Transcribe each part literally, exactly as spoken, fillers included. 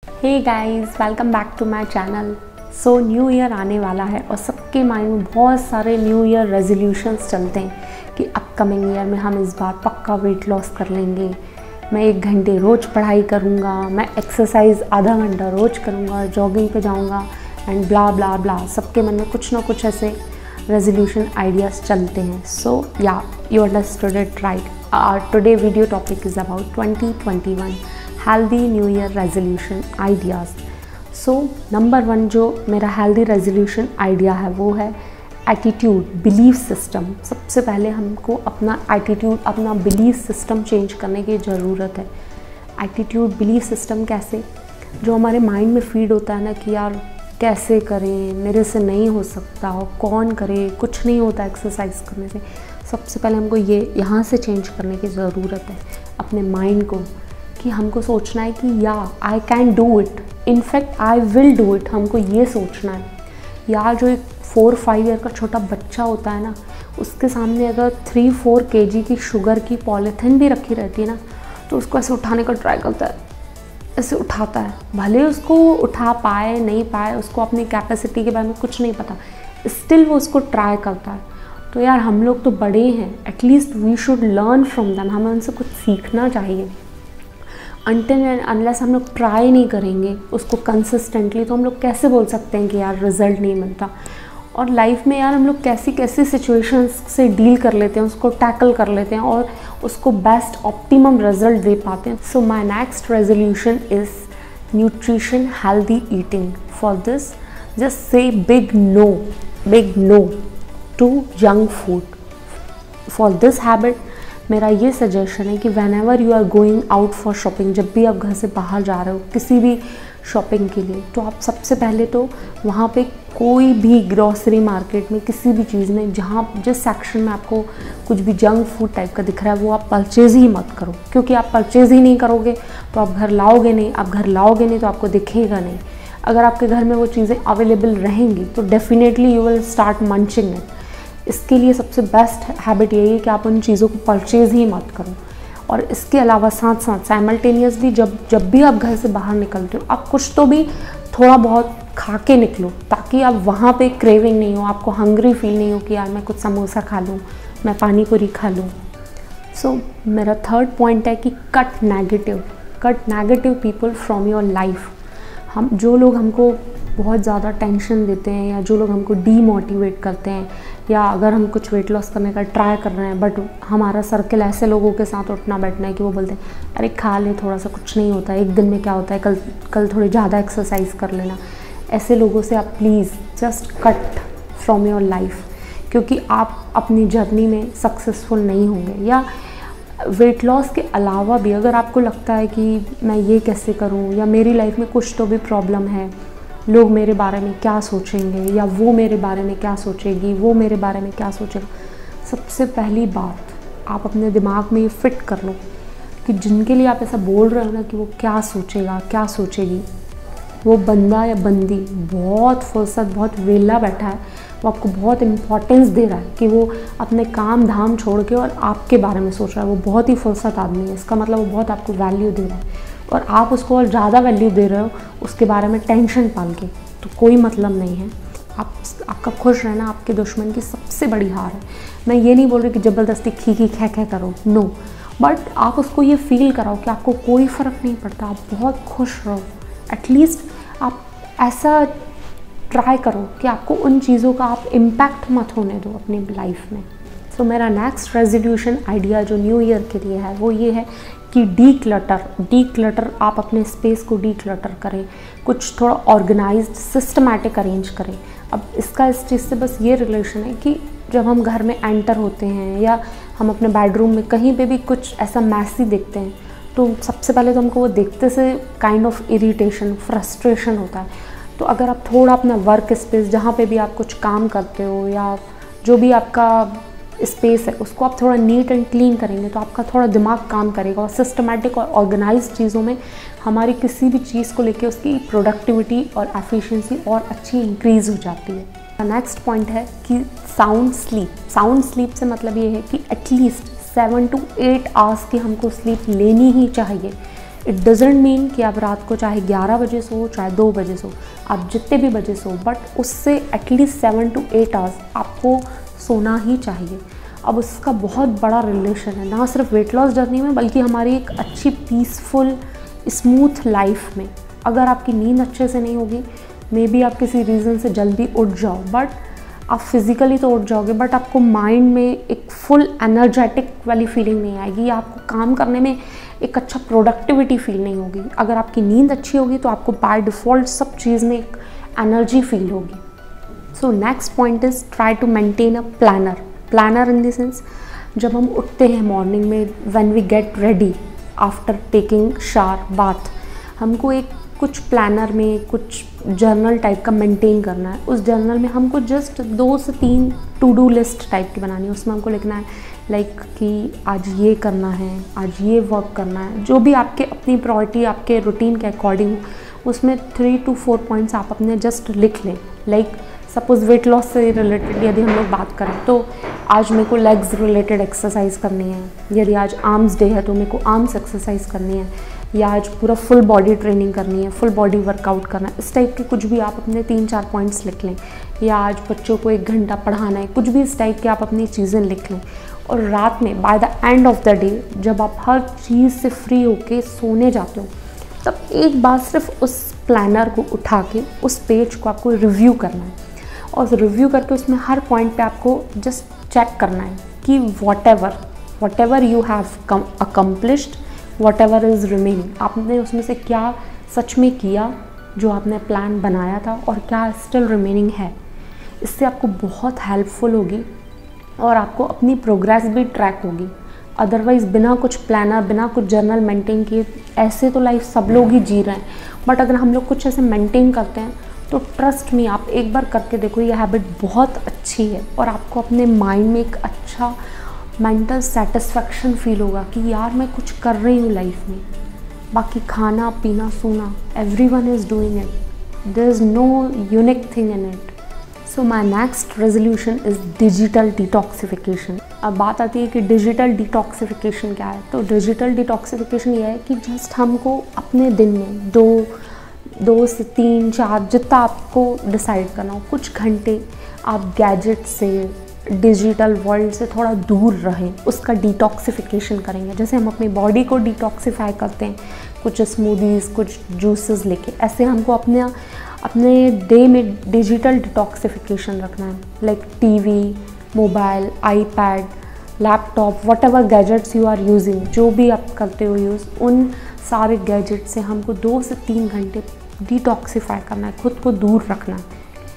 Hey guys, welcome back to my channel. So new year आने वाला है और सबके माइंड में बहुत सारे न्यू ईयर रेजोल्यूशंस चलते हैं कि अपकमिंग ईयर में हम इस बार पक्का वेट लॉस कर लेंगे, मैं एक घंटे रोज़ पढ़ाई करूँगा, मैं एक्सरसाइज आधा घंटा रोज़ करूँगा, जॉगिंग पे जाऊँगा एंड ब्ला ब्ला ब्ला। सबके मन में कुछ ना कुछ ऐसे रेजोल्यूशन आइडियाज़ चलते हैं। So yeah you understood it right. Today video topic is about twenty twenty one healthy new year resolution ideas. So number one जो मेरा हेल्दी रेजोल्यूशन आइडिया है वो है एटीट्यूड, बिलीफ सिस्टम। सबसे पहले हमको अपना एटीट्यूड, अपना बिलीफ सिस्टम चेंज करने की ज़रूरत है। एटीट्यूड, बिलीफ सिस्टम कैसे? जो हमारे माइंड में फीड होता है ना कि यार कैसे करें, मेरे से नहीं हो सकता, कौन करे, कुछ नहीं होता एक्सरसाइज करने से। सबसे पहले हमको ये यहाँ से चेंज करने की ज़रूरत है अपने माइंड को, कि हमको सोचना है कि yeah I can do it, in fact I will do it. हमको ये सोचना है। या जो एक फोर फाइव ईयर का छोटा बच्चा होता है ना, उसके सामने अगर थ्री फोर के जी की शुगर की पॉलीथिन भी रखी रहती है ना, तो उसको ऐसे उठाने का ट्राई करता है, ऐसे उठाता है। भले उसको उठा पाए नहीं पाए, उसको अपनी कैपेसिटी के बारे में कुछ नहीं पता, स्टिल वो उसको ट्राई करता है। तो यार हम लोग तो बड़े हैं, at least we should learn from them. हमें उनसे कुछ सीखना चाहिए। अनटिल एंड अनलेस हम लोग ट्राई नहीं करेंगे उसको कंसिस्टेंटली, तो हम लोग कैसे बोल सकते हैं कि यार रिज़ल्ट नहीं मिलता। और लाइफ में यार हम लोग कैसी कैसी सिचुएशंस से डील कर लेते हैं, उसको टैकल कर लेते हैं और उसको बेस्ट ऑप्टिमम रिजल्ट दे पाते हैं। So my next resolution is nutrition, healthy eating. For this just say big no, big no to junk food. For this habit मेरा ये सजेशन है कि whenever you are going out for shopping, जब भी आप घर से बाहर जा रहे हो किसी भी शॉपिंग के लिए, तो आप सबसे पहले तो वहाँ पे कोई भी ग्रॉसरी मार्केट में किसी भी चीज़ में, जहाँ जिस सेक्शन में आपको कुछ भी जंक फूड टाइप का दिख रहा है, वो आप परचेज़ ही मत करो। क्योंकि आप परचेज़ ही नहीं करोगे तो आप घर लाओगे नहीं, आप घर लाओगे नहीं तो आपको दिखेगा नहीं। अगर आपके घर में वो चीज़ें अवेलेबल रहेंगी तो definitely you will start munching it. इसके लिए सबसे बेस्ट हैबिट यही है कि आप उन चीज़ों को परचेज़ ही मत करो। और इसके अलावा साथ साथ साइमल्टेनियसली जब जब भी आप घर से बाहर निकलते हो, आप कुछ तो भी थोड़ा बहुत खा के निकलो, ताकि आप वहाँ पे क्रेविंग नहीं हो, आपको हंग्री फील नहीं हो कि यार मैं कुछ समोसा खा लूँ, मैं पानी पूरी खा लूँ। सो so, मेरा थर्ड पॉइंट है कि cut negative, cut negative people from your life. हम जो लोग हमको बहुत ज़्यादा टेंशन देते हैं या जो लोग हमको डीमोटिवेट करते हैं, या अगर हम कुछ वेट लॉस करने का ट्राई कर रहे हैं बट हमारा सर्कल ऐसे लोगों के साथ उठना बैठना है कि वो बोलते हैं अरे खा ले थोड़ा सा, कुछ नहीं होता है, एक दिन में क्या होता है, कल कल थोड़ी ज़्यादा एक्सरसाइज कर लेना। ऐसे लोगों से आप please just cut from your life, क्योंकि आप अपनी जर्नी में सक्सेसफुल नहीं होंगे। या वेट लॉस के अलावा भी अगर आपको लगता है कि मैं ये कैसे करूँ, या मेरी लाइफ में कुछ तो भी प्रॉब्लम है, लोग मेरे बारे में क्या सोचेंगे, या वो मेरे बारे में क्या सोचेगी, वो मेरे बारे में क्या सोचेगा, सबसे पहली बात आप अपने दिमाग में ये फिट कर लो कि जिनके लिए आप ऐसा बोल रहे हो ना कि वो क्या सोचेगा, क्या सोचेगी, वो बंदा या बंदी बहुत फुर्सत, बहुत वेला बैठा है, वो आपको बहुत इम्पोर्टेंस दे रहा है कि वो अपने काम धाम छोड़ के और आपके बारे में सोच रहा है। वो बहुत ही फुर्सत आदमी है, इसका मतलब वो बहुत आपको वैल्यू दे रहा है, और आप उसको और ज़्यादा वैल्यू दे रहे हो उसके बारे में टेंशन पाल के, तो कोई मतलब नहीं है। आप आपका खुश रहना आपके दुश्मन की सबसे बड़ी हार है। मैं ये नहीं बोल रही कि ज़बरदस्ती खी खी खे खे करो, नो, बट आप उसको ये फील कराओ कि आपको कोई फ़र्क नहीं पड़ता, आप बहुत खुश रहो। एटलीस्ट आप ऐसा ट्राई करो कि आपको उन चीज़ों का आप इम्पैक्ट मत होने दो अपनी लाइफ में। सो so, मेरा नेक्स्ट रेजोल्यूशन आइडिया जो न्यू ईयर के लिए है वो ये है कि डी क्लटर, डी क्लटर आप अपने स्पेस को डी क्लटर करें, कुछ थोड़ा ऑर्गेनाइज्ड सिस्टमैटिक अरेंज करें। अब इसका इस चीज़ से बस ये रिलेशन है कि जब हम घर में एंटर होते हैं या हम अपने बेडरूम में कहीं पे भी कुछ ऐसा मैसी देखते हैं, तो सबसे पहले तो हमको वो देखते से काइंड ऑफ इरिटेशन, फ्रस्ट्रेशन होता है। तो अगर आप थोड़ा अपना वर्क स्पेस, जहाँ पे भी आप कुछ काम करते हो या जो भी आपका स्पेस है, उसको आप थोड़ा नीट एंड क्लीन करेंगे तो आपका थोड़ा दिमाग काम करेगा, और सिस्टमैटिक और ऑर्गेनाइज्ड चीज़ों में हमारी किसी भी चीज़ को लेके उसकी प्रोडक्टिविटी और एफिशिएंसी और अच्छी इंक्रीज़ हो जाती है। नेक्स्ट पॉइंट है कि साउंड स्लीप। साउंड स्लीप से मतलब ये है कि at least seven to eight hours की हमको स्लीप लेनी ही चाहिए। इट डजेंट मीन कि आप रात को चाहे ग्यारह बजे सो चाहे दो बजे सो, आप जितने भी बजे सो, बट उससे at least seven to eight hours आपको सोना ही चाहिए। अब उसका बहुत बड़ा रिलेशन है ना सिर्फ वेट लॉस जर्नी में, बल्कि हमारी एक अच्छी पीसफुल स्मूथ लाइफ में। अगर आपकी नींद अच्छे से नहीं होगी, मे बी आप किसी रीज़न से जल्दी उठ जाओ, बट आप फिज़िकली तो उठ जाओगे, बट आपको माइंड में एक फुल एनर्जेटिक वाली फीलिंग नहीं आएगी, या आपको काम करने में एक अच्छा प्रोडक्टिविटी फील नहीं होगी। अगर आपकी नींद अच्छी होगी तो आपको बाय डिफ़ॉल्ट सब चीज़ में एक एनर्जी फील होगी। So next point is try to maintain a planner. Planner in the sense, जब हम उठते हैं मॉर्निंग में, when we get ready after taking shower bath, हमको एक कुछ प्लानर में कुछ जर्नल टाइप का मेंटेन करना है। उस जर्नल में हमको जस्ट दो से तीन टू डू लिस्ट टाइप की बनानी है। उसमें हमको लिखना है लाइक कि आज ये करना है, आज ये वर्क करना है, जो भी आपके अपनी प्रायोरिटी आपके रूटीन के अकॉर्डिंग हो, उसमें थ्री टू फोर पॉइंट्स आप अपने जस्ट लिख लें। लाइक सपोज़ वेट लॉस से रिलेटेड यदि हम लोग बात करें तो आज मेरे को लेग्स रिलेटेड एक्सरसाइज करनी है, यदि आज आर्म्स डे है तो मेरे को आर्म्स एक्सरसाइज करनी है, या आज पूरा फुल बॉडी ट्रेनिंग करनी है, फुल बॉडी वर्कआउट करना है। इस टाइप के कुछ भी आप अपने तीन चार पॉइंट्स लिख लें, या आज बच्चों को एक घंटा पढ़ाना है, कुछ भी इस टाइप के आप अपनी चीज़ें लिख लें। और रात में by the end of the day जब आप हर चीज़ से फ्री होके सोने जाते हो, तब एक बार सिर्फ उस प्लानर को उठा के उस पेज को आपको रिव्यू करना है, और रिव्यू करके उसमें हर पॉइंट पे आपको जस्ट चेक करना है कि whatever whatever you have accomplished, whatever is remaining, आपने उसमें से क्या सच में किया जो आपने प्लान बनाया था, और क्या स्टिल रिमेनिंग है। इससे आपको बहुत हेल्पफुल होगी और आपको अपनी प्रोग्रेस भी ट्रैक होगी। अदरवाइज़ बिना कुछ प्लानर, बिना कुछ जर्नल मेंटेन किए, ऐसे तो लाइफ सब लोग ही जी रहे हैं, बट अगर हम लोग कुछ ऐसे मेंटेन करते हैं तो ट्रस्ट मी, आप एक बार करके देखो, ये हैबिट बहुत अच्छी है और आपको अपने माइंड में एक अच्छा मेंटल सेटिस्फैक्शन फील होगा कि यार मैं कुछ कर रही हूँ लाइफ में। बाकी खाना पीना सोना, every one is doing it, there is no unique thing in it. So my next resolution is digital detoxification. अब बात आती है कि डिजिटल डिटॉक्सिफिकेशन क्या है। तो डिजिटल डिटॉक्सिफिकेशन ये है कि जस्ट हमको अपने दिन में दो दो से तीन चार, जितना आपको डिसाइड करना हो, कुछ घंटे आप गैजेट से, डिजिटल वर्ल्ड से थोड़ा दूर रहें, उसका डिटॉक्सिफिकेशन करेंगे। जैसे हम अपनी बॉडी को डिटॉक्सिफाई करते हैं कुछ स्मूदीज़, कुछ जूसेस लेके, ऐसे हमको अपने अपने डे में डिजिटल डिटॉक्सिफिकेशन रखना है। Like TV, mobile, iPad, laptop, whatever gadgets you are using, जो भी आप करते हो यूज़, उन सारे गैजेट से हमको दो से तीन घंटे डिटॉक्सिफाई करना है, खुद को दूर रखना है।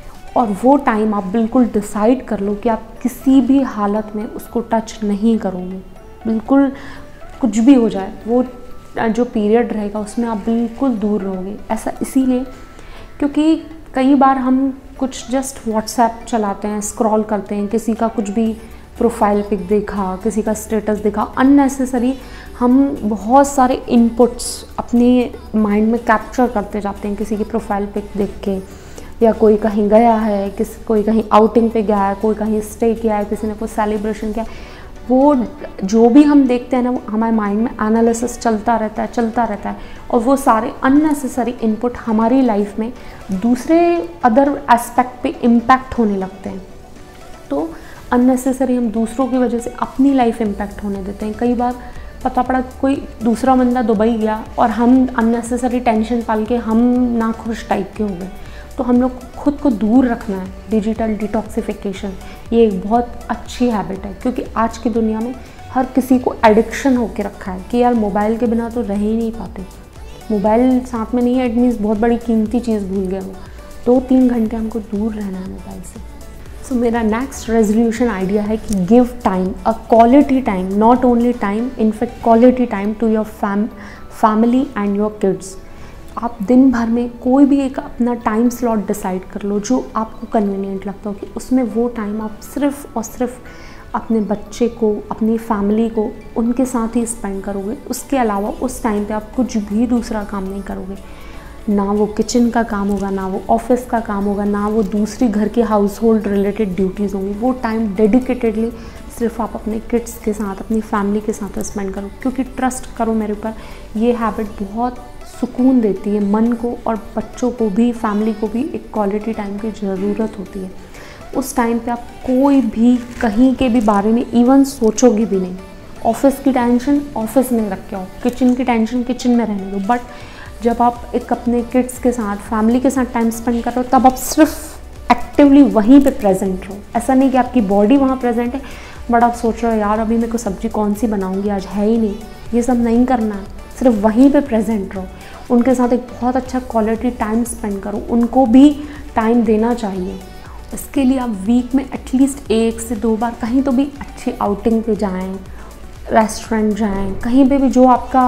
और वो टाइम आप बिल्कुल डिसाइड कर लो कि आप किसी भी हालत में उसको टच नहीं करोगे। बिल्कुल कुछ भी हो जाए, वो जो पीरियड रहेगा उसमें आप बिल्कुल दूर रहोगे। ऐसा इसीलिए क्योंकि कई बार हम कुछ जस्ट व्हाट्सएप चलाते हैं, स्क्रॉल करते हैं, किसी का कुछ भी प्रोफाइल पिक देखा, किसी का स्टेटस देखा, अननेसेसरी हम बहुत सारे इनपुट्स अपने माइंड में कैप्चर करते जाते हैं किसी की प्रोफाइल पिक देख के, या कोई कहीं गया है, किस कोई कहीं आउटिंग पे गया है, कोई कहीं स्टे किया है, किसी ने कोई सेलिब्रेशन किया है। वो जो भी हम देखते हैं ना, वो हमारे माइंड में एनालिसिस चलता रहता है चलता रहता है और वो सारे अननेसेसरी इनपुट हमारी लाइफ में दूसरे अदर एस्पेक्ट पे इम्पैक्ट होने लगते हैं। तो अननेसेसरी हम दूसरों की वजह से अपनी लाइफ इम्पैक्ट होने देते हैं। कई बार पता पड़ा कोई दूसरा बंदा दुबई गया और हम अननेसेसरी टेंशन पाल के हम नाखुश टाइप के हो गए। तो हम लोग खुद को दूर रखना है। डिजिटल डिटॉक्सिफिकेशन ये एक बहुत अच्छी हैबिट है, क्योंकि आज की दुनिया में हर किसी को एडिक्शन होके रखा है कि यार मोबाइल के बिना तो रह ही नहीं पाते। मोबाइल साथ में नहीं है, इट मीन्स बहुत बड़ी कीमती चीज़ भूल गए वो। दो तीन घंटे हमको दूर रहना है मोबाइल से। सो so, मेरा नेक्स्ट रेजोल्यूशन आइडिया है कि give time, a quality time, not only time, in fact quality time to your fam family and your kids. आप दिन भर में कोई भी एक अपना टाइम स्लॉट डिसाइड कर लो जो आपको कन्वीनियंट लगता हो, कि उसमें वो टाइम आप सिर्फ़ और सिर्फ अपने बच्चे को, अपनी फैमिली को, उनके साथ ही स्पेंड करोगे। उसके अलावा उस टाइम पे आप कुछ भी दूसरा काम नहीं करोगे। ना वो किचन का काम होगा, ना वो ऑफिस का काम होगा, ना वो दूसरी घर के हाउस होल्ड रिलेटेड ड्यूटीज़ होंगी। वो टाइम डेडिकेटेडली सिर्फ आप अपने किड्स के साथ, अपनी फैमिली के साथ स्पेंड करो, क्योंकि ट्रस्ट करो मेरे ऊपर, ये हैबिट बहुत सुकून देती है मन को, और बच्चों को भी, फैमिली को भी एक क्वालिटी टाइम की ज़रूरत होती है। उस टाइम पे आप कोई भी कहीं के भी बारे में इवन सोचोगे भी नहीं। ऑफिस की टेंशन ऑफिस में रख के आओ, किचन की टेंशन किचन में रहने दो, बट जब आप एक अपने किड्स के साथ, फैमिली के साथ टाइम स्पेंड करो, तब आप सिर्फ एक्टिवली वहीं पे प्रेजेंट रहो। ऐसा नहीं कि आपकी बॉडी वहाँ प्रेजेंट है बट आप सोच रहे हो यार अभी मेरे को सब्जी कौन सी बनाऊंगी, आज है ही नहीं। ये सब नहीं करना है, सिर्फ वहीं पे प्रेजेंट रहो। उनके साथ एक बहुत अच्छा क्वालिटी टाइम स्पेंड करो, उनको भी टाइम देना चाहिए। इसके लिए आप वीक में एटलीस्ट एक से दो बार कहीं तो भी अच्छी आउटिंग पे जाएं, रेस्टोरेंट जाएं, कहीं पे भी जो आपका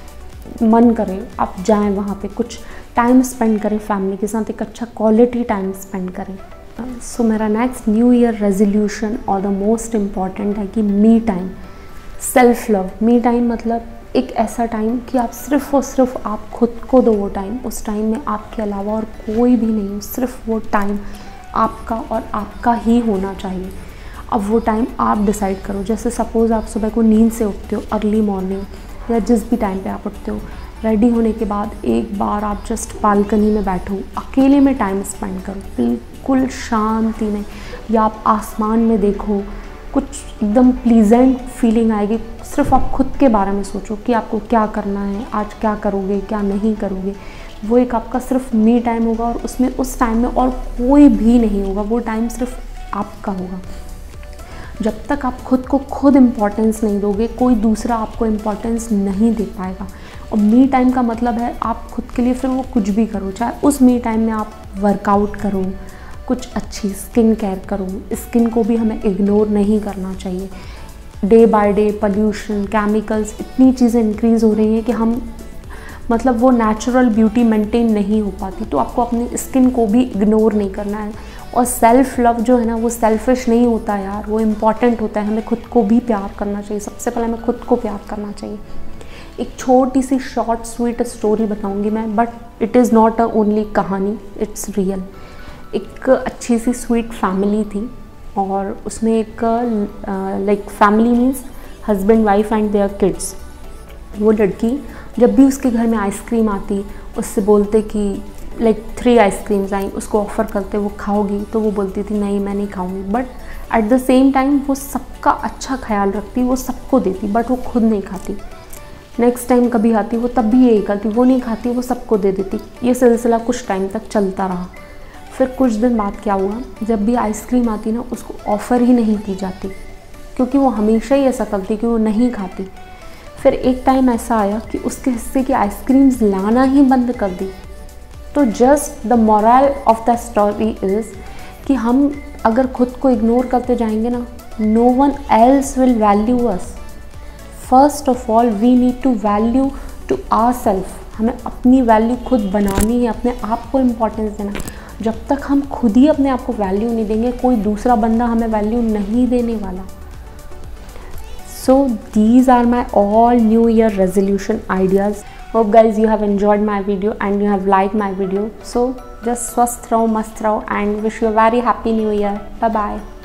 मन करे आप जाएं, वहाँ पे कुछ टाइम स्पेंड करें फैमिली के साथ, एक अच्छा क्वालिटी टाइम स्पेंड करें। सो so, मेरा नेक्स्ट न्यू ईयर रेजोल्यूशन और द मोस्ट इम्पॉर्टेंट है कि me time, self love. Me time मतलब एक ऐसा टाइम कि आप सिर्फ और सिर्फ आप खुद को दो वो टाइम। उस टाइम में आपके अलावा और कोई भी नहीं हो, सिर्फ वो टाइम आपका और आपका ही होना चाहिए। अब वो टाइम आप डिसाइड करो। जैसे सपोज़ आप सुबह को नींद से उठते हो अर्ली मॉर्निंग या जिस भी टाइम पे आप उठते हो, रेडी होने के बाद एक बार आप जस्ट बालकनी में बैठो, अकेले में टाइम स्पेंड करो, बिल्कुल शांति में, या आप आसमान में देखो, कुछ एकदम प्लीजेंट फीलिंग आएगी। सिर्फ आप खुद के बारे में सोचो कि आपको क्या करना है, आज क्या करोगे, क्या नहीं करोगे। वो एक आपका सिर्फ मी टाइम होगा, और उसमें उस टाइम में और कोई भी नहीं होगा, वो टाइम सिर्फ आपका होगा। जब तक आप खुद को खुद इम्पोर्टेंस नहीं दोगे, कोई दूसरा आपको इम्पोर्टेंस नहीं दे पाएगा। और मी टाइम का मतलब है आप खुद के लिए फिर वो कुछ भी करो, चाहे उस मी टाइम में आप वर्कआउट करो, कुछ अच्छी स्किन केयर करो। स्किन को भी हमें इग्नोर नहीं करना चाहिए। Day by day pollution, chemicals, इतनी चीज़ें इंक्रीज़ हो रही हैं कि हम मतलब वो नेचुरल ब्यूटी मेंटेन नहीं हो पाती। तो आपको अपनी स्किन को भी इग्नोर नहीं करना है। और सेल्फ़ लव जो है ना, वो सेल्फिश नहीं होता यार, वो इम्पॉर्टेंट होता है। हमें खुद को भी प्यार करना चाहिए। सबसे पहले हमें खुद को प्यार करना चाहिए। एक छोटी सी शॉर्ट स्वीट स्टोरी बताऊंगी मैं, but it is not a only कहानी, इट्स रियल। एक अच्छी सी स्वीट फैमिली थी, और उसमें एक like family means husband wife and their kids. वो लड़की जब भी उसके घर में आइसक्रीम आती, उससे बोलते कि लाइक थ्री आइसक्रीम्स आई, उसको ऑफ़र करते वो खाओगी, तो वो बोलती थी नहीं मैं नहीं खाऊंगी। But at the same time वो सबका अच्छा ख्याल रखती, वो सबको देती, बट वो खुद नहीं खाती। नेक्स्ट टाइम कभी आती वो तब भी यही करती, वो नहीं खाती, वो सबको दे देती। ये सिलसिला कुछ टाइम तक चलता रहा। फिर कुछ दिन बाद क्या हुआ, जब भी आइसक्रीम आती ना, उसको ऑफ़र ही नहीं की जाती, क्योंकि वो हमेशा ही ऐसा करती कि वो नहीं खाती। फिर एक टाइम ऐसा आया कि उसके हिस्से की आइसक्रीम्स लाना ही बंद कर दी। तो just the moral of the story is कि हम अगर खुद को इग्नोर करते जाएंगे ना, no one else will value us. First of all we need to value to our self. हमें अपनी वैल्यू खुद बनानी है, अपने आप को इम्पोर्टेंस देना। जब तक हम खुद ही अपने आप को वैल्यू नहीं देंगे, कोई दूसरा बंदा हमें वैल्यू नहीं देने वाला। So these are my all new year resolution ideas. Hope guys you have enjoyed my video and you have liked my video. So just स्वस्थ रहो, मस्त रहो, and wish you a very happy new year. Bye bye.